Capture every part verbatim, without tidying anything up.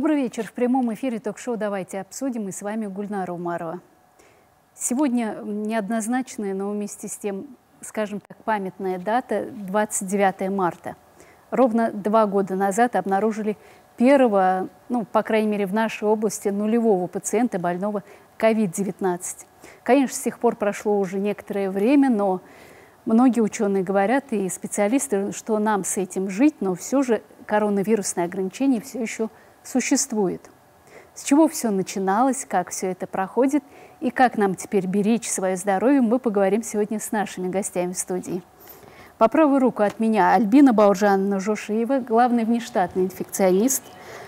Добрый вечер. В прямом эфире ток-шоу «Давайте обсудим». И с вами Гульнара Умарова. Сегодня неоднозначная, но вместе с тем, скажем так, памятная дата – двадцать девятое марта. Ровно два года назад обнаружили первого, ну, по крайней мере, в нашей области, нулевого пациента, больного ковид девятнадцать. Конечно, с тех пор прошло уже некоторое время, но многие ученые говорят и специалисты, что нам с этим жить, но все же коронавирусные ограничения все еще существует. С чего все начиналось, как все это проходит и как нам теперь беречь свое здоровье, мы поговорим сегодня с нашими гостями в студии. По правую руку от меня Альбина Бауржановна Жошиева, главный внештатный инфекционист,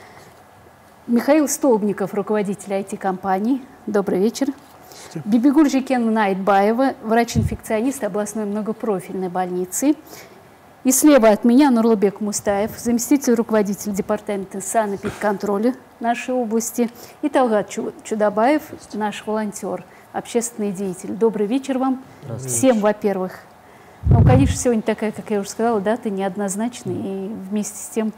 Михаил Столбников, руководитель ай ти-компании. Добрый вечер. Бибигуль Жикен Айтбаева, врач-инфекционист областной многопрофильной больницы. И слева от меня Нурлыбек Мустаев, заместитель руководителя департамента санэпидконтроля нашей области. И Талгат Чудабаев, наш волонтер, общественный деятель. Добрый вечер вам всем, во-первых. Ну, конечно, сегодня такая, как я уже сказала, дата неоднозначная и вместе с тем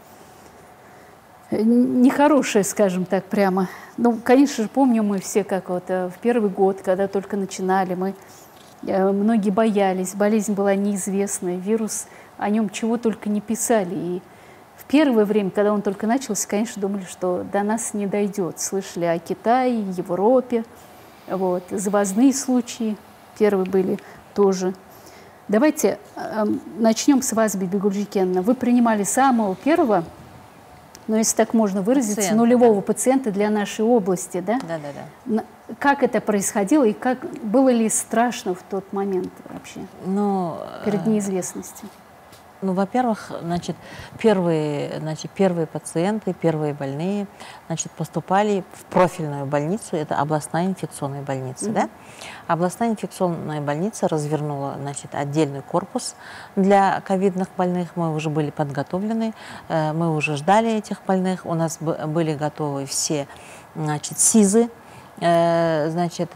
нехорошая, скажем так, прямо. Ну, конечно же, помним мы все, как вот в первый год, когда только начинали, мы многие боялись, болезнь была неизвестная, вирус, о нем чего только не писали. И в первое время, когда он только начался, конечно, думали, что до нас не дойдет. Слышали о Китае, Европе, вот, завозные случаи первые были тоже. Давайте э, начнем с вас, Бибигуль Жикеновна. Вы принимали самого первого, ну, если так можно выразиться, пациента, нулевого да. пациента для нашей области, да? Да, да, да. Как это происходило и как было ли страшно в тот момент вообще, ну, перед неизвестностью? Ну, во-первых, значит, первые, значит, первые пациенты, первые больные, значит, поступали в профильную больницу, это областная инфекционная больница, mm-hmm. да? Областная инфекционная больница развернула, значит, отдельный корпус для ковидных больных, мы уже были подготовлены, мы уже ждали этих больных, у нас были готовы все, значит, СИЗы. Значит,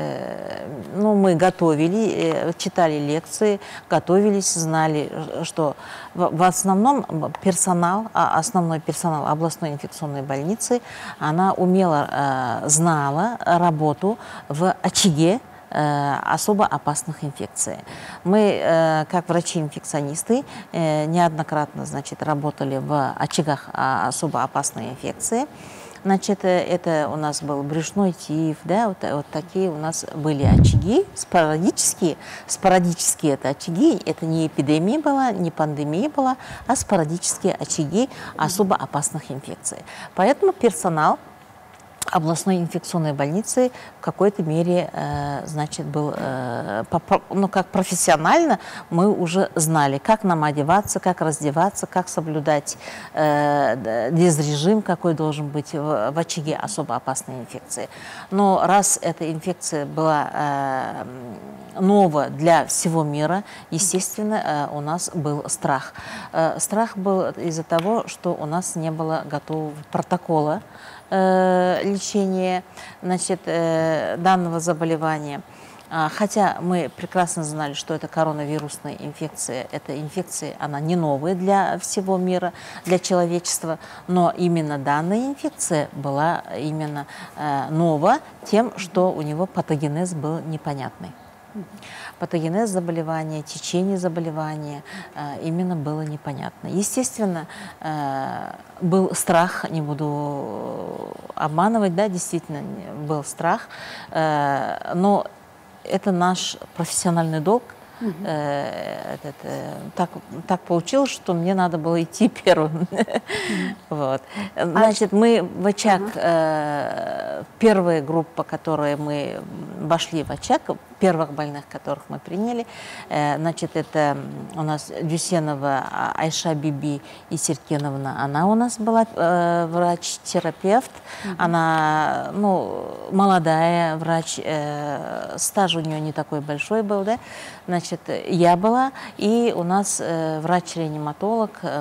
ну, мы готовили, читали лекции, готовились, знали, что в основном персонал, основной персонал областной инфекционной больницы, она умело знала работу в очаге особо опасных инфекций. Мы, как врачи-инфекционисты, неоднократно, значит, работали в очагах особо опасной инфекции. Значит, это у нас был брюшной тиф, да, вот, вот такие у нас были очаги, спорадические. Спорадические это очаги, это не эпидемия была, не пандемия была, а спорадические очаги особо опасных инфекций. Поэтому персонал областной инфекционной больницы в какой-то мере, э, значит, был, э, по, ну, как профессионально мы уже знали, как нам одеваться, как раздеваться, как соблюдать э, дезрежим, какой должен быть в, в очаге особо опасной инфекции. Но раз эта инфекция была э, нова для всего мира, естественно, э, у нас был страх. Э, страх был из-за того, что у нас не было готового протокола лечения, значит, данного заболевания. Хотя мы прекрасно знали, что это коронавирусная инфекция, эта инфекция, она не новая для всего мира, для человечества, но именно данная инфекция была именно нова тем, что у него патогенез был непонятный. Патогенез заболевания, течение заболевания э, именно было непонятно. Естественно, э, был страх, не буду обманывать, да, действительно был страх, э, но это наш профессиональный долг. Угу. Э, этот, э, так, так получилось, что мне надо было идти первым. Угу. Вот. Значит, мы в очаг, угу. э, первая группа, которая мы вошли в очаг, первых больных, которых мы приняли, э, значит, это у нас Дюсенова Айша Биби и Серкеновна, она у нас была э, врач-терапевт, угу. она, ну, молодая врач, э, стаж у нее не такой большой был, да, значит, я была, и у нас э, врач-реаниматолог э,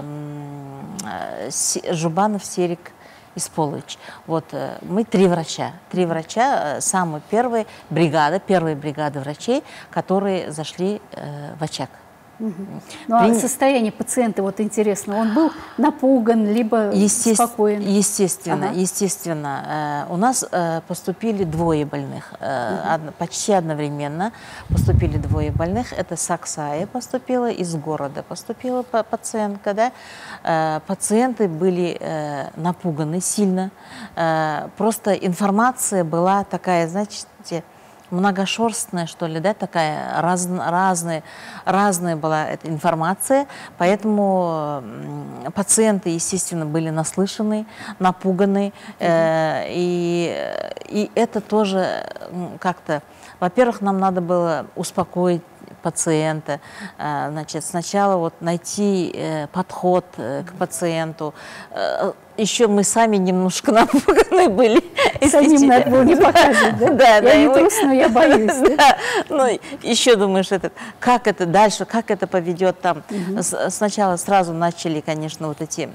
э, Жубанов Серик Исполыч. Вот э, мы три врача, три врача, э, самая первая бригада, первая бригада врачей, которые зашли э, в очаг. Угу. Ну а При... состояние пациента, вот интересно, он был напуган, либо Есте... спокоен? Естественно, ага. естественно. Э, у нас э, поступили двое больных, э, угу. од... почти одновременно поступили двое больных. Это с Аксая поступила, из города поступила пациентка. Да? Э, пациенты были э, напуганы сильно. Э, просто информация была такая, значит, многошерстная, что ли, да, такая раз, разная, разная была эта информация, поэтому пациенты, естественно, были наслышаны, напуганы, э, и, и это тоже как-то, во-первых, нам надо было успокоить пациента, значит, сначала вот найти э, подход э, к пациенту. Э, еще мы сами немножко напуганы были. Самим надо было не показывать, да? Да, я да, не трус, но я боюсь. Да? Да. Ну, еще думаешь, этот, как это дальше, как это поведет там. Угу. С, сначала сразу начали, конечно, вот эти...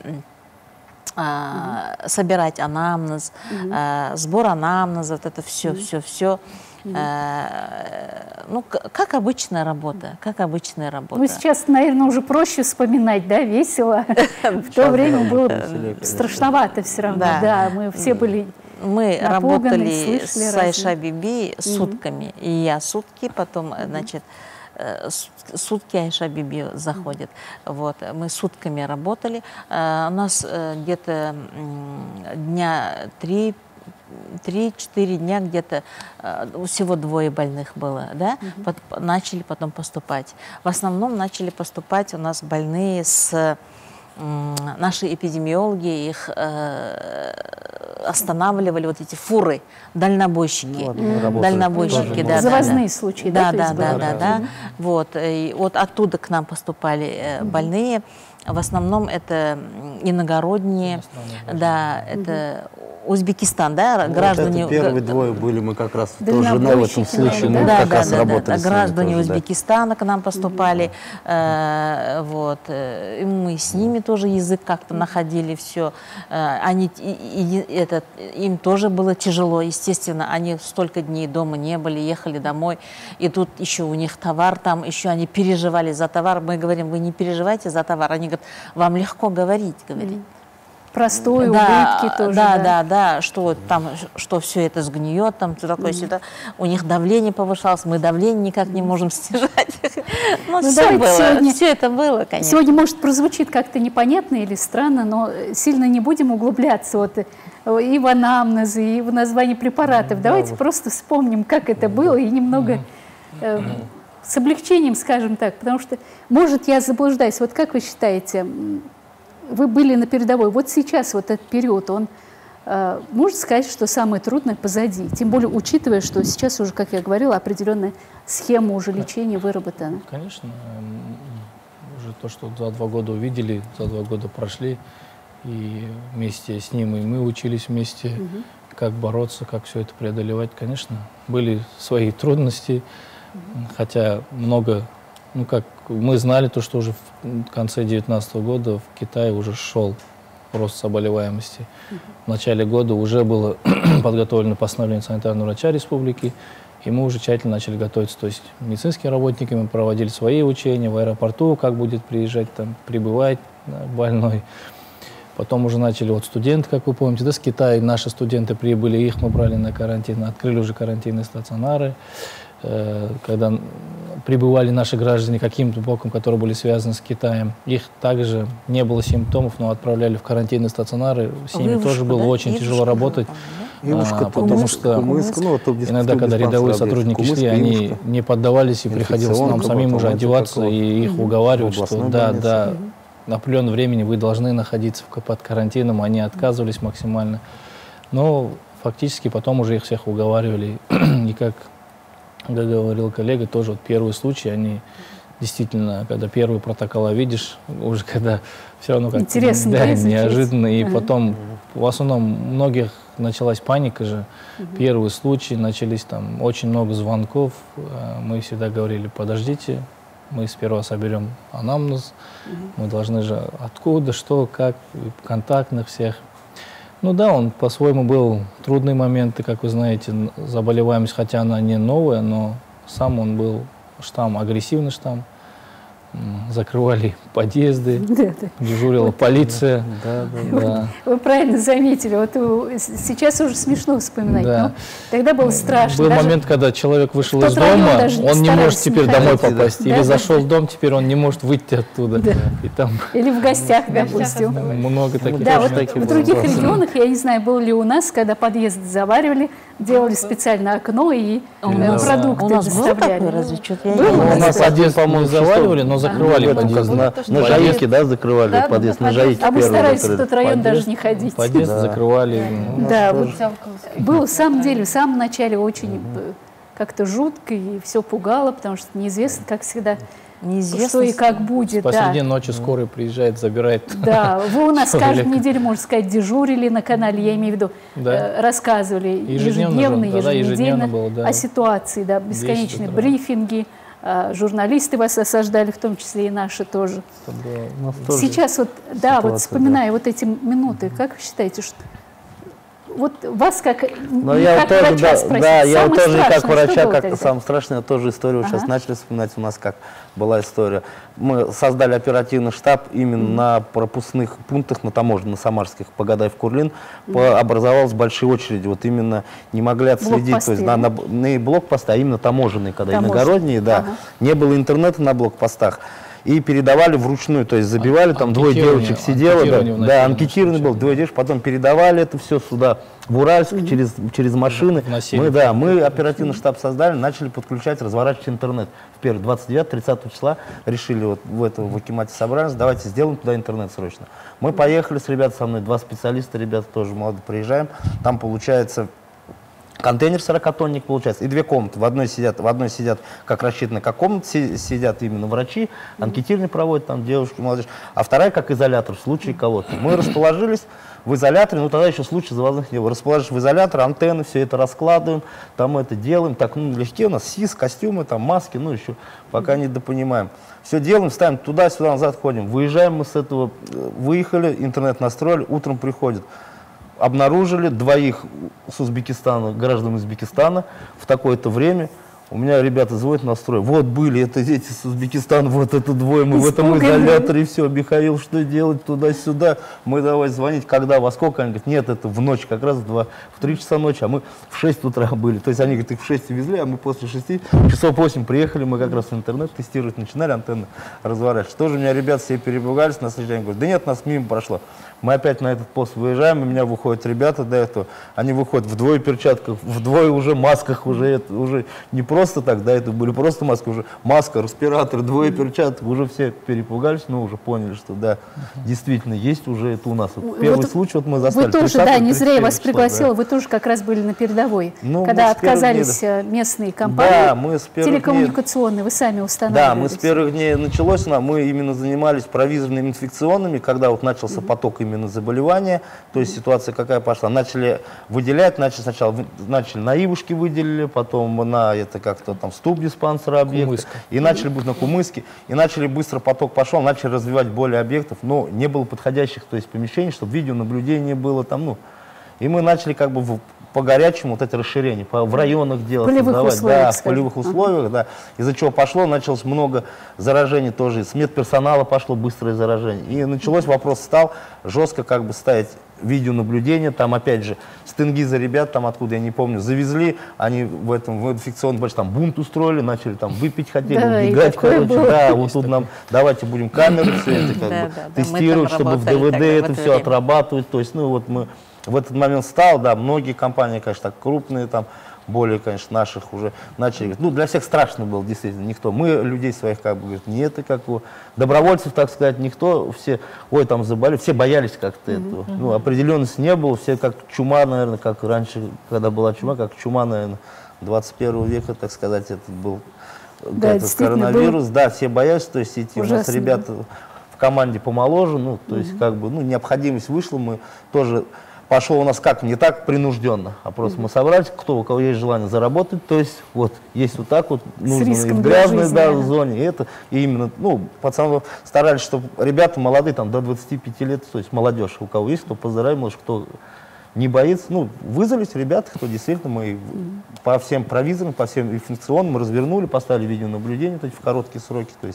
А, угу. собирать анамнез, угу. а, сбор анамнеза, вот это все, угу. все, все. Mm-hmm. э, ну, как обычная работа, как обычная работа. Ну, сейчас, наверное, уже проще вспоминать, да, весело. В то время было страшновато все равно, да, мы все были Мы работали с Айша Биби сутками, и я сутки, потом, значит, сутки Айша Биби заходит. Вот, мы сутками работали, у нас где-то дня три, три-четыре дня где-то всего двое больных было, да, угу. Под, начали потом поступать. В основном начали поступать у нас больные с... Наши эпидемиологи их э, останавливали, вот эти фуры, дальнобойщики. Ну, дальнобойщики, да, завозные да, случаи, да? Да, да, да, да, да. Угу. Вот, и вот оттуда к нам поступали э, больные. В основном это иногородние, да, это Узбекистан, да, вот граждане... Это первые двое были, мы как раз тоже на этом случае, мы да, как да, раз да, работали да, с граждане тоже, Узбекистана да. к нам поступали, э, вот, и мы с ними тоже язык как-то находили, все, они, и, и, этот, им тоже было тяжело, естественно, они столько дней дома не были, ехали домой, и тут еще у них товар там, еще они переживали за товар, мы говорим, вы не переживайте за товар, они говорят, вам легко говорить, говорить. Простой, да, убытки тоже. Да, да, да, да, что там, что все это сгниет, там, все такое, mm-hmm. сюда. У них давление повышалось, мы давление никак не можем снижать. Ну, все было, сегодня, все это было, конечно. Сегодня, может, прозвучит как-то непонятно или странно, но сильно не будем углубляться вот, и в анамнезы, и в название препаратов. Mm-hmm. Давайте да, просто вот. вспомним, как это было, и немного mm-hmm. э, с облегчением, скажем так, потому что, может, я заблуждаюсь. Вот как вы считаете, вы были на передовой. Вот сейчас вот этот период, он, э, можно сказать, что самое трудное позади. Тем более, учитывая, что сейчас уже, как я говорила, определенная схема уже лечения выработана. Конечно. Уже то, что за два года увидели, за два года прошли. И вместе с ним и мы учились вместе, угу. как бороться, как все это преодолевать. Конечно, были свои трудности, угу. хотя много... Ну, как мы знали, то, что уже в конце две тысячи девятнадцатого года в Китае уже шел рост заболеваемости. Uh-huh. В начале года уже было подготовлено постановление санитарного врача республики, и мы уже тщательно начали готовиться. То есть медицинские работники, мы проводили свои учения в аэропорту, как будет приезжать, там, прибывать да, больной. Потом уже начали вот студенты, как вы помните, да, с Китая наши студенты прибыли, их мы брали на карантин, открыли уже карантинные стационары. Когда прибывали наши граждане каким-то боком, которые были связаны с Китаем, их также не было симптомов, но отправляли в карантинные стационары. С ними Вывушка, тоже было да? очень Ивушка, тяжело работать, Ивушка, а, потому Кумыск, что Кумыск, ну, иногда, когда рядовые сотрудники Кумыск, шли, они Ивушка. не поддавались, и приходилось нам самим уже одеваться и их уговаривать, что да, да, на определенное времени вы должны находиться под карантином, они отказывались максимально. Но фактически потом уже их всех уговаривали, и как Как говорил коллега, тоже вот первые случаи, они действительно, когда первые протоколы видишь, уже когда все равно как интересно, да, да, неожиданно, и ага. потом в основном многих началась паника же, угу. первые случаи, начались там очень много звонков, мы всегда говорили, подождите, мы сперва соберем анамнез, угу. мы должны же откуда, что, как, контактных всех. Ну да, он по-своему был трудные моменты, как вы знаете, заболеваемость, хотя она не новая, но сам он был штамм, агрессивный штамм. закрывали подъезды, Да, да. дежурила Вот. полиция. Да, да, Да. Вы правильно заметили, вот у- сейчас уже смешно вспоминать, Да. но тогда было страшно. Был даже момент, когда человек вышел в тот из район дома, даже он не может старались теперь не домой ходить. попасть. Да, Или да, зашел да. в дом, теперь он не может выйти оттуда. Да. И там Или в гостях, допустим. много таких Да, вот моментов. в других регионах, я не знаю, было ли у нас, когда подъезд заваривали, делали специально окно и У э, нас- продукты у нас был доставляли. такой, разве что-то я Был не у Ну, нас у нас один, подъезд, по-моему, по-моему, заваливали, но в закрывали этом, как подъезд. на, То, что на подъезд- Жаике, да, закрывали Да, подъезд, ну, на Жаике А мы первый старались в закрыли. тот район Подъезд- даже не ходить. Подъезд Да. закрывали. ну, Да, вот Замкнулся. было в самом деле, в самом начале очень э, как-то жутко и все пугало, потому что неизвестно, как всегда, Неизвестно. что и как будет. Посреди Да. ночи скорая приезжает, забирает. Да, вы у нас каждую Человека. неделю, можно сказать, дежурили на канале, я имею в виду, Да. э, рассказывали Ежедневно ежедневно, же, да-да, еженедельно ежедневно было, да. о ситуации, да, десять бесконечные утра. брифинги, э, журналисты вас осаждали, в том числе и наши тоже. Это было- У нас тоже Сейчас вот, да, вот ситуация, вспоминая вот эти минуты, как вы считаете, что вот вас как, Но не я как вот тоже, врача да, спросить, да, я вот самое тоже как страшное, врача, что было как тогда? самое страшное, я тоже историю вот сейчас Ага. начали вспоминать у нас, как была история. Мы создали оперативный штаб именно на пропускных пунктах, на таможне, на самарских, Погадай в Курлин, по, образовалась большие очереди, вот именно не могли отследить, то есть Блокпосты, на, да? на, не блокпосты, а именно таможенные, когда Таможенные. иногородние, да, Ага. не было интернета на блокпостах. И передавали вручную, то есть забивали, там двое Анкетирование, девочек сидело, да, анкетирование да, вначале анкетирование начали. было, двое девочек, потом передавали это все сюда, в Уральск, через, через машины. Вносили. Мы, да, мы оперативный штаб создали, начали подключать, разворачивать интернет. В первый, двадцать девятого-тридцатого числа решили, вот в этом в Акимате собрались, давайте сделаем туда интернет срочно. Мы поехали с ребятами, со мной два специалиста, ребята тоже молодые, приезжаем, там получается контейнер сорокатонник получается, и две комнаты. В одной сидят, в одной сидят, как рассчитано, как комнаты, си- сидят именно врачи, анкетирование проводят, там девушки, молодежь, а вторая как изолятор в случае кого-то. Мы расположились в изоляторе, ну тогда еще случаев завозных не было. Расположишь в изолятор, антенны, все это раскладываем, там это делаем, так, ну, легкие у нас СИС, костюмы, там, маски, ну, еще пока не допонимаем. Все делаем, ставим туда-сюда, назад ходим. Выезжаем мы с этого, э, выехали, интернет настроили, утром приходит. Обнаружили двоих с Узбекистана, граждан Узбекистана в такое-то время. У меня ребята звонят на строй. Вот были это дети с Узбекистана, вот это двое, мы в этом Испуганные. изоляторе, все, Михаил, что делать, туда-сюда. Мы давай звонить, когда, во сколько? Они говорят, нет, это в ночь, как раз в, два, в три часа ночи, а мы в шесть утра были. То есть они, говорят, их в шесть везли, а мы после шести, часов восемь приехали, мы как раз в интернет тестировать начинали, антенны разворачивать. Тоже у меня ребята все перепугались, на следующий день говорят, да нет, нас мимо прошло. Мы опять на этот пост выезжаем, у меня выходят ребята до этого, они выходят вдвое перчатках, вдвое уже масках, уже, это, уже не просто так, до этого были просто маски, уже маска, респиратор, двое перчаток, уже все перепугались, но уже поняли, что да, действительно есть уже это у нас. Вот Вот первый случай вот мы застали. Вы тоже, тридцатого, да, не зря я вас тридцать первого числа, пригласила, вы тоже как раз были на передовой, Ну, когда мы с первых отказались дней, э, местные компании, Да, мы с первых дней- телекоммуникационные, вы сами устанавливали. Да, мы с первых дней началось, нам, мы именно занимались провизорными инфекционными, когда вот начался поток именно заболевания, то есть ситуация какая пошла. Начали выделять, начали сначала вы- начали на Ивушке выделили, потом на это как-то там ступ диспансера объекты, Кумыска. и начали быть на Кумыске, и начали быстро поток пошел, начали развивать более объектов, но не было подходящих, то есть помещений, чтобы видеонаблюдение было там, ну, и мы начали как бы в- по горячему вот это расширение, по, в районах делать, полевых создавать, условиях, да, в скажем. полевых условиях, да, из-за чего пошло, началось много заражений тоже, с медперсонала пошло быстрое заражение, и началось, вопрос стал жестко как бы ставить видеонаблюдение, там опять же с Тенгиза ребят, там откуда я не помню, завезли, они в этом в инфекционном больше там бунт устроили, начали там выпить хотели, Да, и убегать, такое короче, было. да, вот тут нам давайте будем камеры все это как Да, бы да, да, мы тестировать, там чтобы в работали ДВД тогда, в это это все время. отрабатывать, то есть, ну вот мы в этот момент стал, да, многие компании, конечно, так крупные там, более, конечно, наших уже начали говорить, ну, для всех страшно было, действительно, никто, мы людей своих, как бы, говорит, нет, и как бы, добровольцев, так сказать, никто, все, ой, там заболели, все боялись как-то этого, ну, определенности не было, все как чума, наверное, как раньше, когда была чума, как чума, наверное, двадцать первого века, так сказать, это был Да, этот действительно, коронавирус, да, все боялись, то есть идти, у нас Ужасно. ребята в команде помоложе, ну, то есть, как бы, ну, необходимость вышла, мы тоже, пошел у нас как, не так принужденно, а просто мы собрались, кто, у кого есть желание заработать, то есть, вот, есть вот так вот, нужно и риском в для грязной, жизни, да, да. зоне, и это, и именно, ну, пацаны старались, чтобы ребята молодые, там, до двадцати пяти лет, то есть, молодежь, у кого есть, кто поздравляет, может, кто не боится, ну, вызвались ребята, кто действительно, мы по всем провизорам, по всем инфекционным развернули, поставили видеонаблюдение, то есть, в короткие сроки, то есть,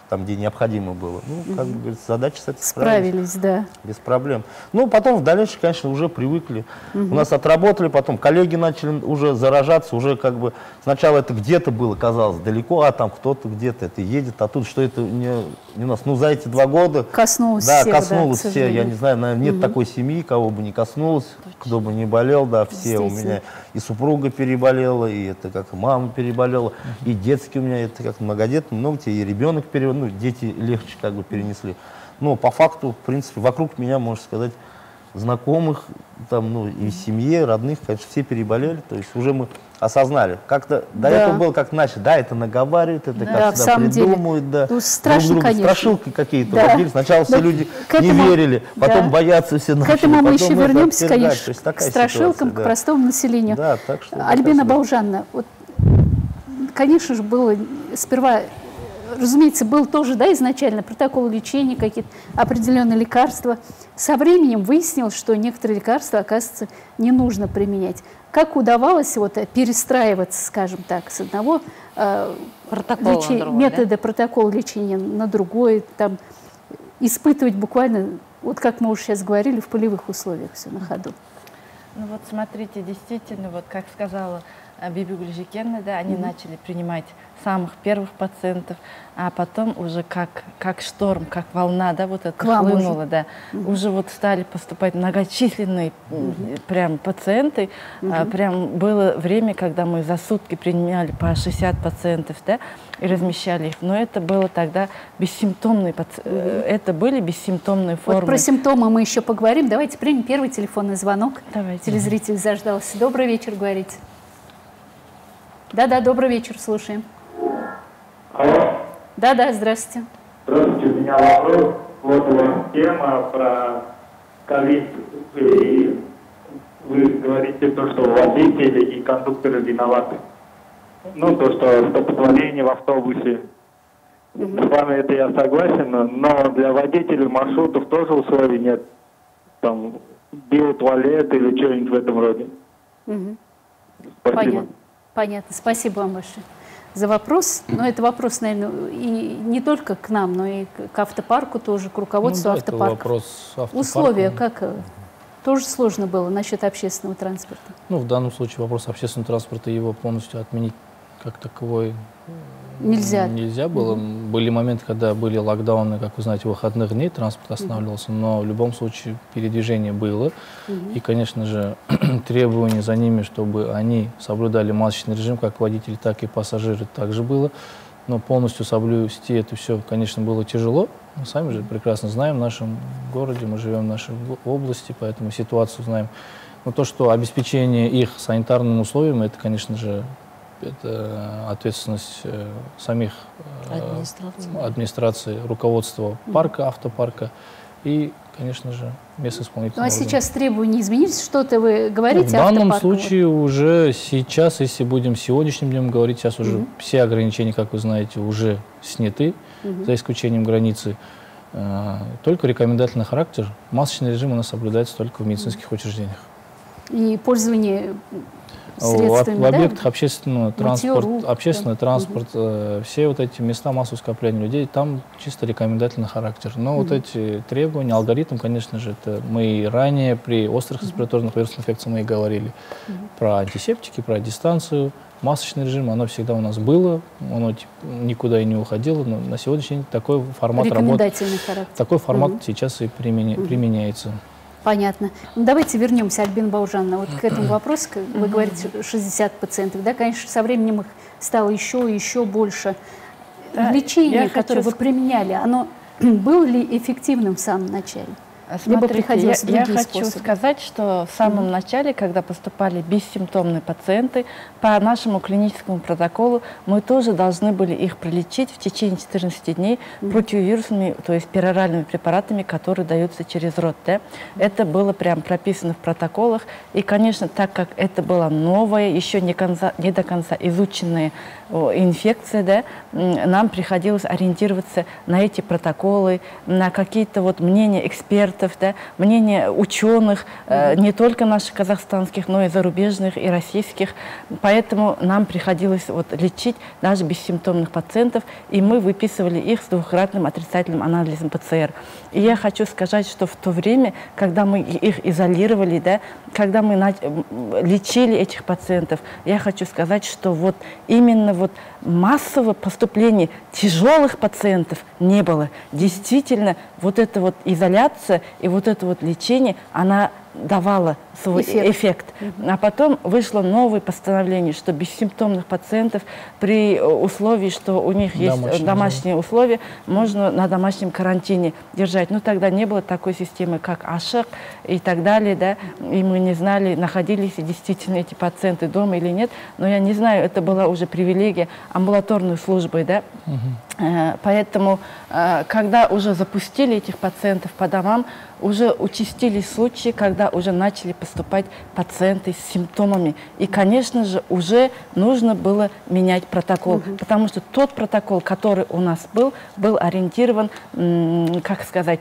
там, где необходимо было. Ну, как бы, говорится, задача с этим справились, справились. да. Без проблем. Ну, потом в дальнейшем, конечно, уже привыкли. У нас отработали, потом коллеги начали уже заражаться, уже как бы сначала это где-то было, казалось, далеко, а там кто-то где-то это едет, а тут что это не, не у нас. Ну, за эти два года... Коснулось да, всех, коснулось да, все. Я не знаю, наверное, нет такой семьи, кого бы не коснулось, кто бы не болел, да, все. У меня и супруга переболела, и это как мама переболела, и детский у меня, это как многодетный, много детей, и ребенок переболел, ну, дети легче как бы перенесли. Но по факту, в принципе, вокруг меня, можно сказать, знакомых, там, ну, и в семье, родных, конечно, все переболели, то есть уже мы осознали. Как-то до Да. этого было как начали, да, это наговаривают, это Да, как в всегда самом деле. придумывают, да. Ну, страшно, друг друга конечно. страшилки какие-то Да. водили. Сначала все Но люди к этому- не верили, потом да. боятся все К начали, этому мы потом еще это вернемся, отвергать. То конечно, есть к такая страшилкам, ситуация, к да. простому населению. Да, так что Альбина так себе. Баужановна, вот, конечно же, было сперва, разумеется, был тоже, да, изначально протокол лечения, какие-то определенные лекарства. Со временем выяснилось, что некоторые лекарства, оказывается, не нужно применять. Как удавалось вот перестраиваться, скажем так, с одного э, Протокола лечи- на другой, метода да? протокола лечения на другой, там, испытывать буквально, вот как мы уже сейчас говорили, в полевых условиях все на ходу. Ну вот смотрите, действительно, вот как сказала э, Биби Гульжикенна, да, они mm-hmm. начали принимать самых первых пациентов, а потом уже как, как шторм, как волна, да, вот это хлынуло, да, mm-hmm. уже вот стали поступать многочисленные mm-hmm. прям пациенты, mm-hmm. а, прям было время, когда мы за сутки принимали по шестьдесят пациентов, да, и размещали их, но это было тогда бессимптомные, mm-hmm. это были бессимптомные формы. Вот про симптомы мы еще поговорим, давайте примем первый телефонный звонок. Давайте. Телезритель заждался. Добрый вечер, говорите. Да-да, добрый вечер, слушаем. Алло. Да-да, здравствуйте. Здравствуйте, у меня вопрос. Вот у вас тема про ковид. И вы говорите то, что водители и кондукторы виноваты. Ну, то, что столкновение в автобусе. С вами это я согласен, но для водителей маршрутов тоже условий нет. Там биотуалет или что-нибудь в этом роде. Угу. Спасибо. Понятно. Понятно. Спасибо вам большое за вопрос. Но это вопрос, наверное, и не только к нам, но и к автопарку тоже, к руководству Ну да, автопарка. это вопрос автопарка. Условия как тоже сложно было насчет общественного транспорта? Ну, в данном случае вопрос общественного транспорта, его полностью отменить как таковой нельзя. Нельзя было. Mm-hmm. Были моменты, когда были локдауны, как вы знаете, выходных дней, транспорт останавливался, mm-hmm. но в любом случае передвижение было. Mm-hmm. И, конечно же, требования за ними, чтобы они соблюдали масочный режим, как водители, так и пассажиры, также было. Но полностью соблюсти это все, конечно, было тяжело. Мы сами же прекрасно знаем в нашем городе, мы живем в нашей области, поэтому ситуацию знаем. Но то, что обеспечение их санитарным условиям, это, конечно же, это ответственность э, самих э, администрации. администрации, руководства парка, автопарка и, конечно же, местных исполнительных Ну а органов. сейчас требования изменились? Что-то вы говорите? Ну, в данном автопарку? случае уже сейчас, если будем сегодняшним днем говорить, сейчас уже Mm-hmm. все ограничения, как вы знаете, уже сняты, mm-hmm. за исключением границы. Э, только рекомендательный характер. Масочный режим у нас соблюдается только в медицинских mm-hmm. учреждениях. И пользование средствами, в, в объектах да? общественного транспорта, рук, общественный да. транспорт, Угу. э, все вот эти места массового скопления людей, там чисто рекомендательный характер. Но угу. вот эти требования, алгоритм, конечно же, это мы и ранее при острых респираторных вирусных инфекциях мы и говорили угу. про антисептики, про дистанцию. Масочный режим, оно всегда у нас было, оно никуда и не уходило, но на сегодняшний день такой формат работы, такой формат угу. сейчас и применя, угу. применяется. Понятно. Ну, давайте вернемся, Альбина Баужановна, вот к этому вопросу. Вы говорите, шестьдесят пациентов, да, конечно, со временем их стало еще и еще больше. Да, лечение, которое вы применяли, оно было ли эффективным в самом начале? Смотрите, Либо приходилось я, я хочу способы? сказать, что в самом mm-hmm. начале, когда поступали бессимптомные пациенты, по нашему клиническому протоколу мы тоже должны были их пролечить в течение четырнадцати дней mm-hmm. противовирусными, то есть пероральными препаратами, которые даются через рот. Да? Это было прям прописано в протоколах. И, конечно, так как это была новая, еще не, конца, не до конца изученная о, инфекция, да, нам приходилось ориентироваться на эти протоколы, на какие-то вот мнения экспертов, экспертов, да, мнение ученых, э, не только наших казахстанских, но и зарубежных, и российских. Поэтому нам приходилось вот лечить даже бессимптомных пациентов, и мы выписывали их с двухкратным отрицательным анализом ПЦР. И я хочу сказать, что в то время, когда мы их изолировали, да, когда мы лечили этих пациентов, я хочу сказать, что вот именно вот массового поступления тяжелых пациентов не было. Действительно, вот эта вот изоляция и вот это вот лечение, она давала свой эффект. эффект. Mm-hmm. А потом вышло новое постановление, что бессимптомных пациентов при условии, что у них Домашний, есть домашние да. условия, можно на домашнем карантине держать. Но тогда не было такой системы, как АШИК и так далее, да, и мы не знали, находились ли действительно эти пациенты дома или нет. Но я не знаю, это была уже привилегия амбулаторной службы, да. Mm-hmm. Поэтому, когда уже запустили этих пациентов по домам, уже участились случаи, когда уже начали поступать пациенты с симптомами. И, конечно же, уже нужно было менять протокол, угу. потому что тот протокол, который у нас был, был ориентирован, как сказать,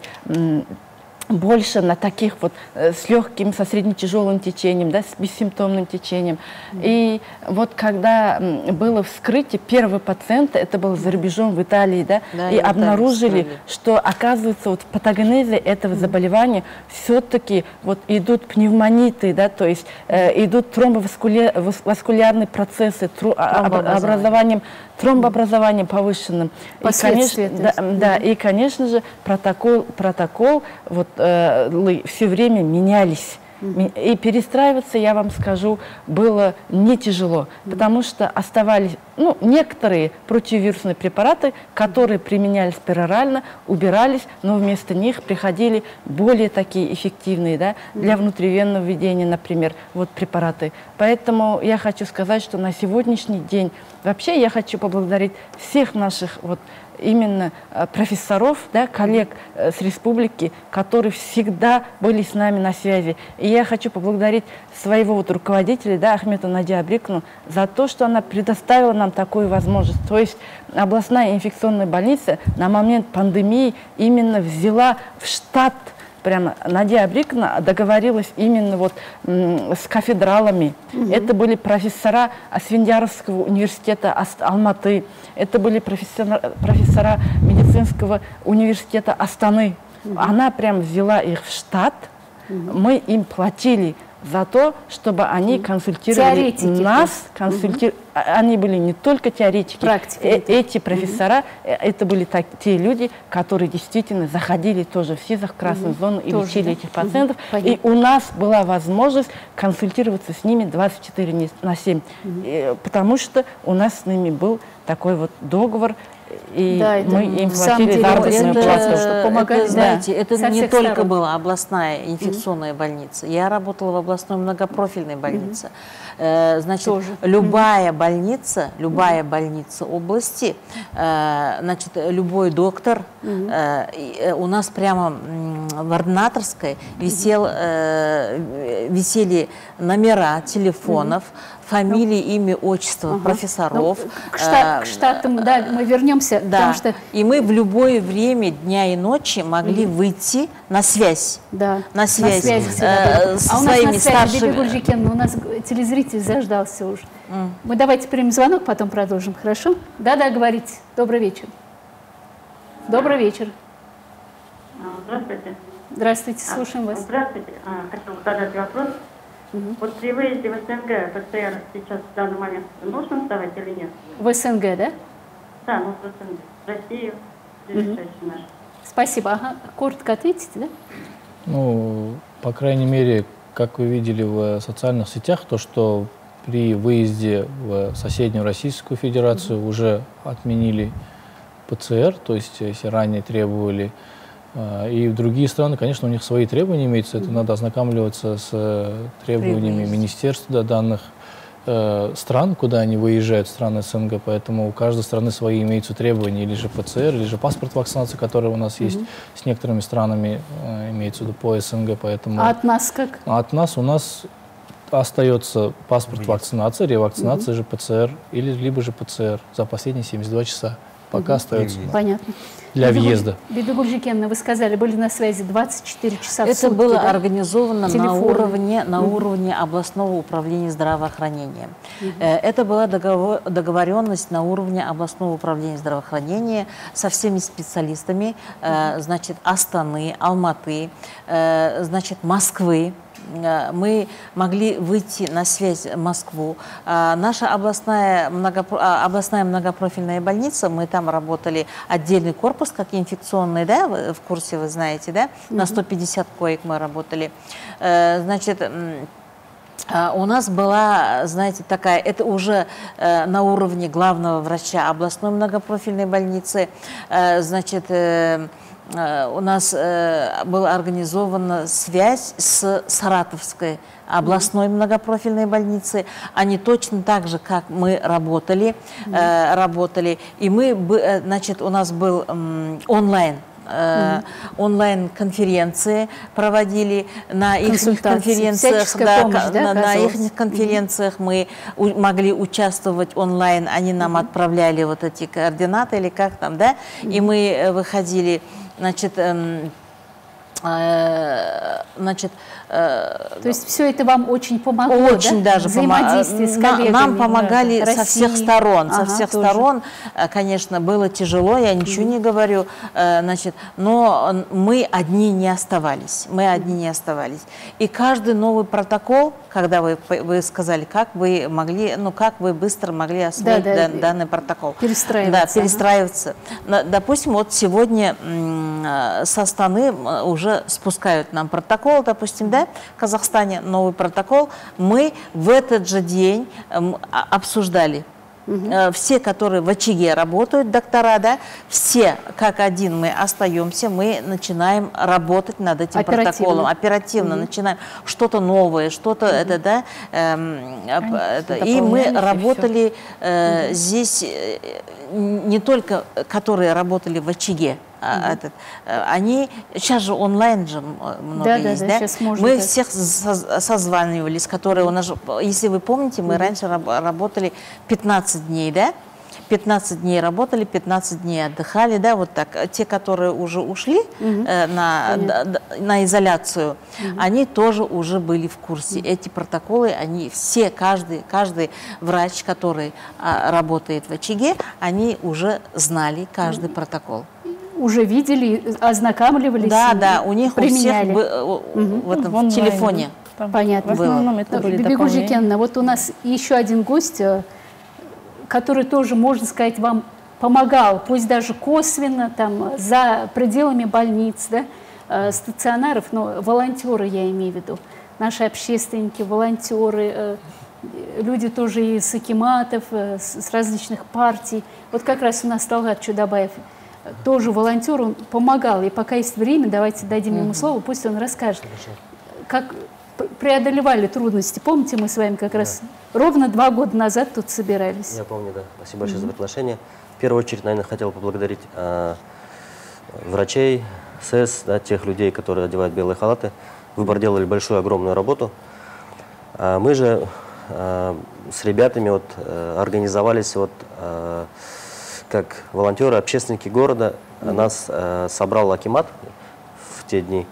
больше на таких вот э, с легким, со средне-тяжелым течением, да, с бессимптомным течением. Mm-hmm. И вот когда м, было вскрытие, первый пациент, это был за рубежом в Италии, да, да и обнаружили, что, оказывается, вот в патогенезе этого mm-hmm. заболевания все-таки вот идут пневмониты, да, то есть э, идут тромбоваскулярные процессы, тру, образованием, тромбообразованием повышенным. И, конечно, да, да, и, конечно же, протокол, протокол вот, э, все время менялись. Mm-hmm. И перестраиваться, я вам скажу, было не тяжело, mm-hmm. потому что оставались ну, некоторые противовирусные препараты, которые применялись перорально, убирались, но вместо них приходили более такие эффективные, да, для внутривенного введения, например, вот препараты. Поэтому я хочу сказать, что на сегодняшний день вообще я хочу поблагодарить всех наших вот именно профессоров, да, коллег с республики, которые всегда были с нами на связи. И я хочу поблагодарить своего вот руководителя, да, Ахмету Нади Абрикну, за то, что она предоставила нам такую возможность. То есть областная инфекционная больница на момент пандемии именно взяла в штат, прямо Надя Абрикна договорилась именно вот с кафедралами. Mm-hmm. Это были профессора Асфендияровского университета Алматы, это были профессора, профессора медицинского университета Астаны. Mm-hmm. Она прям взяла их в штат, mm-hmm. мы им платили за то, чтобы они консультировали теоретики. Нас, консульти... угу. Они были не только теоретики, практики, э эти профессора, угу. это были так, те люди, которые действительно заходили тоже в СИЗО, в красную угу. зону и тоже, лечили да? этих пациентов. Угу. И у нас была возможность консультироваться с ними двадцать четыре на семь, угу. потому что у нас с ними был такой вот договор, и да, мы им платили заработную плату, чтобы помогать. Знаете, это Со не только сторон. Была областная инфекционная mm-hmm. больница. Я работала в областной многопрофильной больнице. Mm-hmm. Значит, Тоже. любая mm-hmm. больница, любая mm-hmm. больница области, значит, любой доктор, mm-hmm. у нас прямо в ординаторской висел, mm-hmm. висели номера телефонов, mm-hmm. фамилии, имя, отчество ага. профессоров. Ну, к, штат, к штатам, да, мы вернемся, да. потому что... И мы в любое время дня и ночи могли mm-hmm. выйти на связь. Да. На связь, на связь э, со а своими у нас на связи, старшими... Бибигуль, у нас телезритель заждался уже. Mm. Мы давайте примем звонок, потом продолжим, хорошо? Да-да, говорите. Добрый вечер. Добрый вечер. Здравствуйте. Здравствуйте, слушаем вас. Здравствуйте. Хотела задать вопрос. Угу. Вот при выезде в СНГ ПЦР сейчас в данный момент нужно сдавать или нет? В СНГ, да? Да, ну в СНГ. В Россию, ближайшие угу. наши. Спасибо. Ага. Коротко ответите, да? Ну, по крайней мере, как вы видели в социальных сетях, то, что при выезде в соседнюю Российскую Федерацию угу. уже отменили ПЦР, то есть если ранее требовали. И в другие страны, конечно, у них свои требования имеются. Это надо ознакомливаться с требованиями министерств да, данных э, стран, куда они выезжают, страны СНГ. Поэтому у каждой страны свои имеются требования, или же ПЦР, или же паспорт вакцинации, который у нас mm-hmm. есть с некоторыми странами, э, имеется в виду по СНГ. Поэтому... А от нас как? А от нас у нас остается паспорт вакцинации, ревакцинация mm-hmm. же ПЦР, или либо же ПЦР за последние семьдесят два часа. пока остается Понятно. для въезда. Бибигуль Жикенна, вы сказали, были на связи двадцать четыре часа в Это сутки, было да? организовано на Телефоны. уровне, на Мгм. уровне областного управления здравоохранения. Э, Это была договор- договоренность на уровне областного управления здравоохранения со всеми специалистами, э, значит, Астаны, Алматы, э, значит, Москвы. Э, Мы могли выйти на связь в Москву. А Наша областная, многопро- а, областная многопрофильная больница, мы там работали, отдельный корпус, как инфекционный, да, вы в курсе, вы знаете, да, на сто пятьдесят коек мы работали. Э, Значит, м, а, у нас была, знаете, такая, это уже э, на уровне главного врача областной многопрофильной больницы, э, значит, э, э, у нас э, была организована связь с Саратовской областной многопрофильной больницей. Они точно так же, как мы работали, э, работали. И мы, бы- э, значит, у нас был м, онлайн. э, онлайн-конференции проводили на их Консультации, конференциях, всяческая да, помощь, ка- да, на, на оказывалась? их конференциях мы у- могли участвовать онлайн, они нам отправляли вот эти координаты или как там, да, и мы э, выходили, значит, эм, э, значит, э, То есть все это вам очень помогло, очень да? даже помо- Взаимодействие с на- коллегами. Нам помогали да, со всех России. сторон, со Ага, всех тоже. сторон. Э, Конечно, было тяжело, я ничего не говорю, э, значит, но мы одни не оставались, мы одни не оставались. И каждый новый протокол, когда вы, вы сказали, как вы могли, ну как вы быстро могли освоить Да, да, дан- данный протокол. перестраиваться, Да, перестраиваться. На- Допустим, вот сегодня м, э, со Астаны м, уже спускают нам протокол, допустим, да, в Казахстане новый протокол. Мы в этот же день м, а- обсуждали. Э, Все, которые в очаге работают, доктора, да, все как один мы остаемся, мы начинаем работать над этим Оперативно. протоколом, оперативно начинаем что-то новое, что-то это, да, эм, об- это. И мы дополнялись, и работали э, здесь э, не только, которые работали в очаге, а, этот, э, они сейчас же онлайн же м, много Да, да, есть, да, да? сейчас можно Мы так. всех соз- созванивались, которые у нас, же- если вы помните, мы раньше раб- работали пятнадцать дней, да? пятнадцать дней работали, пятнадцать дней отдыхали, да, вот так. Те, которые уже ушли э, на, д- д- на изоляцию, они тоже уже были в курсе. Эти протоколы, они все, каждый, каждый врач, который а, работает в очаге, они уже знали каждый протокол. Уже видели, ознакомливались. Да, и да, у них применяли. у всех бы- в этом В онлайне. в телефоне. Там Понятно. В основном это были Бибигуль дополнения. Жикенна, вот у нас еще один гость, э, который тоже, можно сказать, вам помогал, пусть даже косвенно, там, за пределами больниц, да, э, стационаров, но волонтеры я имею в виду, наши общественники, волонтеры, э, люди тоже из акиматов, э, с, с различных партий. Вот как раз у нас Талгат Чудабаев э, тоже волонтер, он помогал. И пока есть время, давайте дадим ему слово, пусть он расскажет, как п- преодолевали трудности. Помните, мы с вами как раз ровно два года назад тут собирались. Я помню, да. Спасибо большое за приглашение. В первую очередь, наверное, хотел поблагодарить а, врачей, СЭС, да, тех людей, которые одевают белые халаты. Вы проделали большую, огромную работу. А мы же а, с ребятами вот, а, организовались вот, а, как волонтеры, общественники города. Нас а, собрал акимат в те дни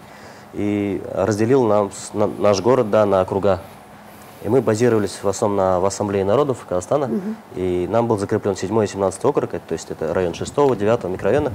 и разделил нам, с- на- наш город, да, на округа. И мы базировались в основном на, в Ассамблее народов Казахстана. И нам был закреплен седьмой и семнадцатый округ, это- то есть это район шестого, девятого микрорайона.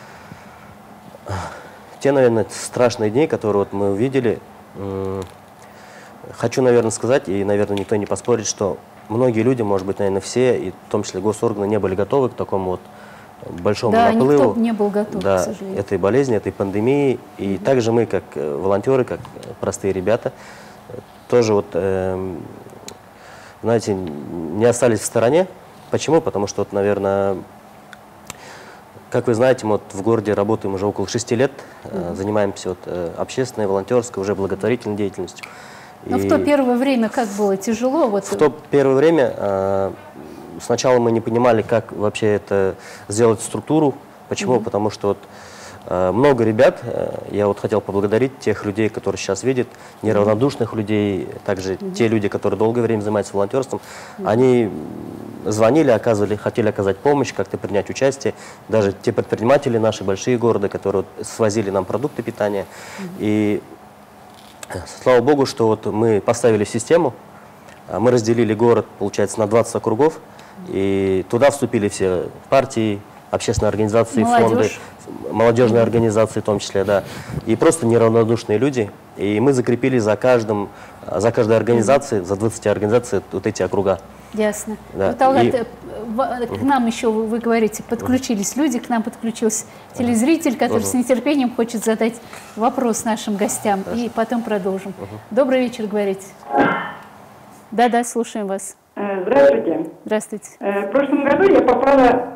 Те, наверное, страшные дни, которые вот мы увидели, м, хочу, наверное, сказать, и, наверное, никто не поспорит, что многие люди, может быть, наверное, все, и в том числе госорганы, не были готовы к такому вот большому Да, наплыву никто не был готов, да, к сожалению. этой болезни, этой пандемии. И также мы, как э, волонтеры, как э, простые ребята, э, тоже вот, эм, знаете, не остались в стороне. Почему? Потому что, вот, наверное, как вы знаете, мы вот в городе работаем уже около шести лет, э, занимаемся вот, э, общественной, волонтерской, уже благотворительной деятельностью. Но И в то первое время как было тяжело? Вот, в то первое время э, сначала мы не понимали, как вообще это сделать структуру. Почему? Потому что вот, Много ребят, я вот хотел поблагодарить тех людей, которые сейчас видят, неравнодушных людей, также mm-hmm. те люди, которые долгое время занимаются волонтерством, mm-hmm. они звонили, оказывали, хотели оказать помощь, как-то принять участие. Даже те предприниматели наши, большие города, которые вот свозили нам продукты питания. Mm-hmm. И слава богу, что вот мы поставили систему, мы разделили город, получается, на двадцать округов, и туда вступили все партии, общественные организации, Молодежь. фонды, молодежные организации в том числе, да, и просто неравнодушные люди. И мы закрепили за каждым, за каждой организацией, за двадцатью организаций вот эти округа. Ясно. Да. Ну, Талгат, и... к нам еще, вы говорите, подключились люди, к нам подключился телезритель, который uh-huh. с нетерпением хочет задать вопрос нашим гостям, uh-huh. и потом продолжим. Uh-huh. Добрый вечер, говорите. Да-да, слушаем вас. Здравствуйте. Здравствуйте. В прошлом году я попала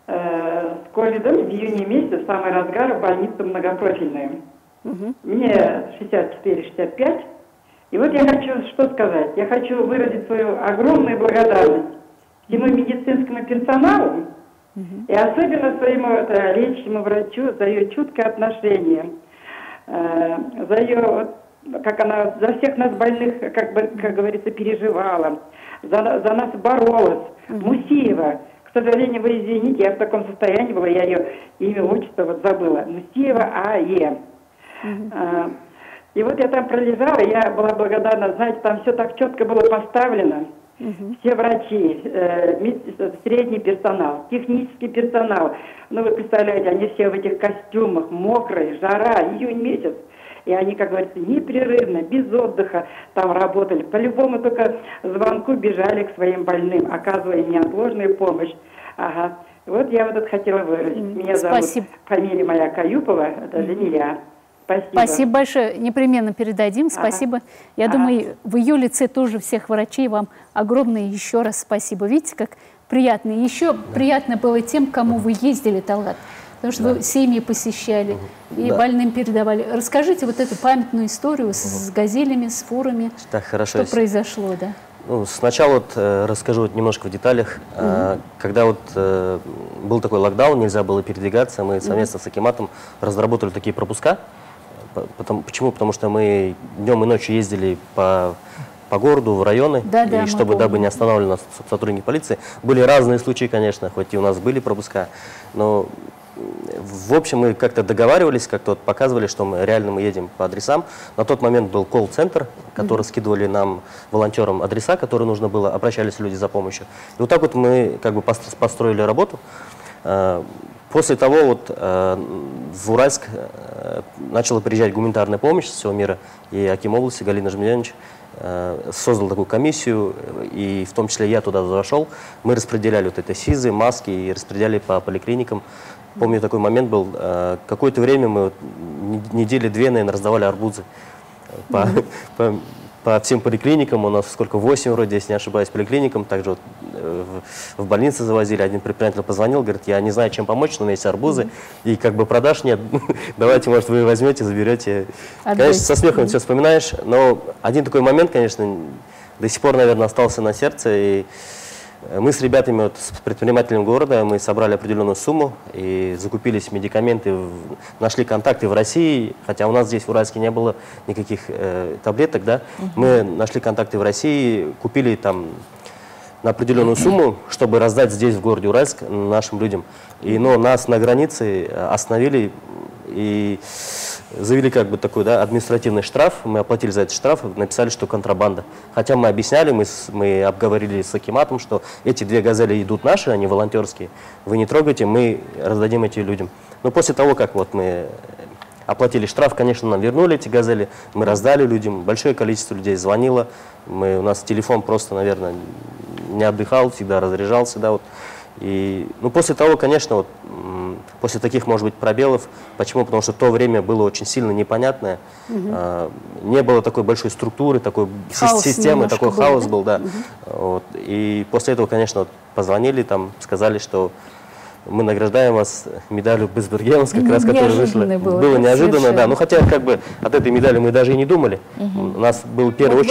с ковидом в июне месяце, в самый разгар, в больницу многопрофильную. Угу. Мне шестьдесят четыре — шестьдесят пять. И вот я хочу что сказать. Я хочу выразить свою огромную благодарность всему медицинскому персоналу, угу. и особенно своему это, лечащему врачу за ее чуткое отношение, э, за ее, как она за всех нас больных, как, бы, как говорится, переживала, за, за нас боролась. Угу. Мусиева. К сожалению, вы извините, я в таком состоянии была, я ее имя, отчество вот забыла. Мусиева А.Е. Uh-huh. а, и вот я там пролежала, я была благодарна, знаете, там все так четко было поставлено. Uh-huh. Все врачи, э, средний персонал, технический персонал. Ну, вы представляете, они все в этих костюмах, мокрые, жара, июнь месяц. И они, как говорится, непрерывно, без отдыха там работали. По любому только звонку бежали к своим больным, оказывая неотложную помощь. Ага. Вот я вот это хотела выразить. Меня Спасибо. зовут, фамилия моя Каюпова, это Жания. Спасибо. Спасибо большое. Непременно передадим. Спасибо. Ага. Я ага. думаю, в июле тоже всех врачей вам огромное еще раз спасибо. Видите, как приятно. Еще да. приятно было тем, кому вы ездили, Талгат. Потому что да. вы семьи посещали и да. больным передавали. Расскажите вот эту памятную историю с, с газелями, с фурами. Так, хорошо. Что произошло, да? Ну, сначала вот э, расскажу вот немножко в деталях. Угу. Э, когда вот э, был такой локдаун, нельзя было передвигаться, мы совместно угу. с Акиматом разработали такие пропуска. Потому, почему? Потому что мы днем и ночью ездили по, по городу, в районы, да, и да, чтобы, дабы не останавливали нас сотрудники полиции. Были разные случаи, конечно, хоть и у нас были пропуска, но в общем мы как-то договаривались, как-то вот показывали, что мы реально мы едем по адресам. На тот момент был колл-центр, который mm-hmm. скидывали нам, волонтерам, адреса, которые нужно было, обращались люди за помощью. И вот так вот мы как бы построили работу. После того вот в Уральск начала приезжать гуманитарная помощь с всего мира, и аким области Галина Жмедянович создал такую комиссию, и в том числе я туда зашел. Мы распределяли вот это СИЗы, маски и распределяли по поликлиникам. Помню, такой момент был, какое-то время мы недели две, наверное, раздавали арбузы по, по, по всем поликлиникам. У нас сколько, восемь вроде, если не ошибаюсь, поликлиникам. Также вот в, в больнице завозили. Один предприниматель позвонил, говорит, я не знаю, чем помочь, но у меня есть арбузы. И как бы продаж нет, давайте, может, вы возьмете, заберете. Конечно, со смехом все вспоминаешь, но один такой момент, конечно, до сих пор, наверное, остался на сердце. И мы с ребятами, вот, с предпринимателем города, мы собрали определенную сумму и закупились медикаменты, нашли контакты в России, хотя у нас здесь в Уральске не было никаких э, таблеток, да. Uh-huh. Мы нашли контакты в России, купили там на определенную сумму, чтобы раздать здесь, в городе Уральск, нашим людям. И, но нас на границе остановили и завели как бы такой, да, административный штраф. Мы оплатили за этот штраф, написали, что контрабанда. Хотя мы объясняли, мы, мы обговорили с Акиматом, что эти две газели идут наши, они волонтерские. Вы не трогайте, мы раздадим эти людям. Но после того, как вот мы оплатили штраф, конечно, нам вернули эти газели, мы раздали людям, большое количество людей звонило. Мы, у нас телефон просто, наверное, не отдыхал, всегда разряжался, да, вот. И, ну, после того, конечно, вот, после таких, может быть, пробелов, почему? Потому что то время было очень сильно непонятное, угу. а, не было такой большой структуры, такой хаос системы, такой был, хаос да? был, да. Угу. Вот. И после этого, конечно, вот, позвонили, там, сказали, что мы награждаем вас медалью Безбергенс, как раз, которая вышла. Было, было неожиданно, совершенно. Да. Ну, хотя, как бы, от этой медали мы даже и не думали. Угу. У нас был в первую вот очередь...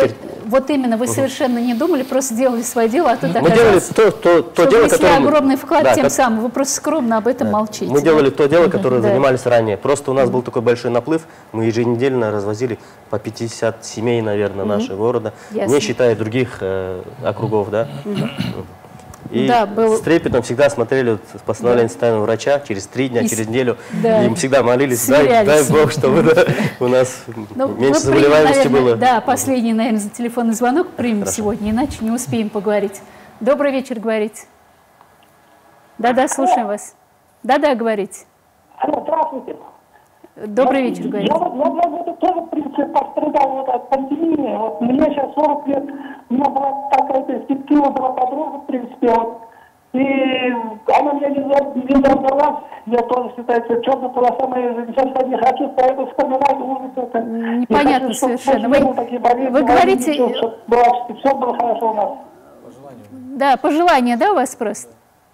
Вот именно, вы совершенно не думали, просто делали свое дело, а тут Мы делали то, то, то дело, внесли которое... огромный вклад да, тем как... самым, вы просто скромно об этом да. молчите. Мы да? делали то дело, которое да. занимались ранее. Просто у нас был такой большой наплыв, мы еженедельно развозили по пятьдесят семей, наверное, mm-hmm. нашего города, Ясно. не считая других э, округов, да. Mm-hmm. И да, был... с трепетом всегда смотрели вот, постановление да. социального врача через три дня, и... через неделю. Да. И им всегда молились, дай, дай Бог, чтобы да, у нас ну, меньше заболеваемости наверное, было. Да, последний, наверное, за телефонный звонок примем Хорошо. сегодня, иначе не успеем поговорить. Добрый вечер, говорите. Да-да, слушаем вас. Да-да, говорите. Алло, здравствуйте. Добрый я, вечер, говорите. Я, я, я, я тоже, в принципе, пострадал вот от пандемии. Вот мне сейчас сорок лет, у меня была такая перспектива, была подруга, в принципе, вот. И она меня не, не дождалась. Я тоже считаю, что черная полоса моей жизни. Сейчас я не хочу про это вспоминать, ужас это. Непонятно хочу, совершенно. Вы, болезни, вы говорите... Ничего, чтобы было, все было хорошо у нас. Пожелания. Да, пожелания, да, у вас просто?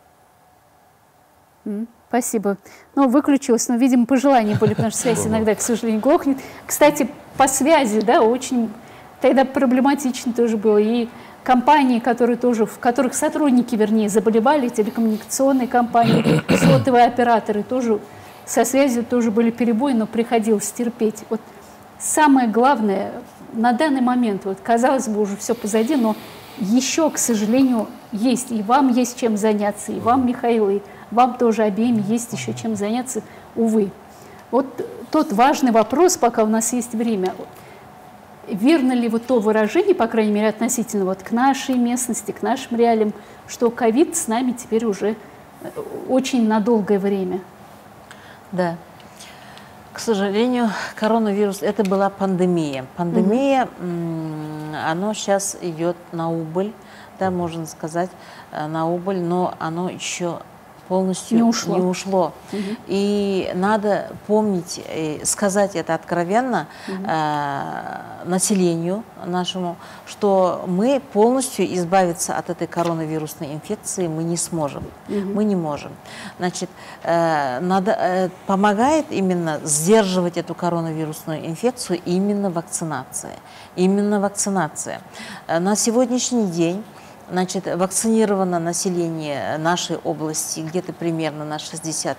Спасибо. Ну, выключилось, но, видимо, пожелания были, потому что связь иногда, к сожалению, глохнет. Кстати, по связи, да, очень тогда проблематично тоже было. И компании, которые тоже, в которых сотрудники, вернее, заболевали, телекоммуникационные компании, сотовые операторы тоже, со связью тоже были перебои, но приходилось терпеть. Вот самое главное на данный момент, вот, казалось бы, уже все позади, но еще, к сожалению, есть. И вам есть чем заняться, и вам, Михаил, и вам тоже обеим есть еще чем заняться, увы. Вот тот важный вопрос, пока у нас есть время. Верно ли вот то выражение, по крайней мере, относительно вот к нашей местности, к нашим реалиям, что ковид с нами теперь уже очень на долгое время? Да. К сожалению, коронавирус – это была пандемия. Пандемия, mm-hmm. оно сейчас идет на убыль, да, можно сказать, на убыль, но оно еще полностью не ушло. Не ушло. Угу. И надо помнить, сказать это откровенно угу. э, населению нашему, что мы полностью избавиться от этой коронавирусной инфекции мы не сможем. Угу. Мы не можем. Значит, э, надо, э, помогает именно сдерживать эту коронавирусную инфекцию именно вакцинация. Именно вакцинация. Э, на сегодняшний день Значит, вакцинировано население нашей области где-то примерно на шестьдесят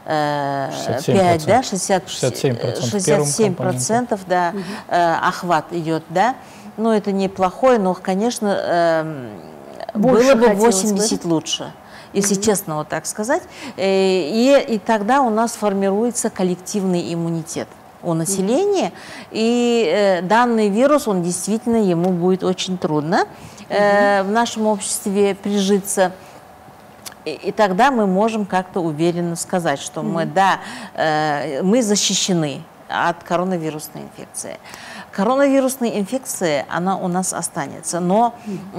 пять, да, шестьдесят семь процентов, да, угу. э, охват идет, да. Ну, это неплохое, но, конечно, э, было бы восемьдесят бы. Лучше, если угу. честно вот так сказать. И, и тогда у нас формируется коллективный иммунитет у населения, и э, данный вирус, он действительно, ему будет очень трудно э, в нашем обществе прижиться, и, и тогда мы можем как-то уверенно сказать, что мы, да, э, мы защищены от коронавирусной инфекции. Коронавирусная инфекция, она у нас останется, но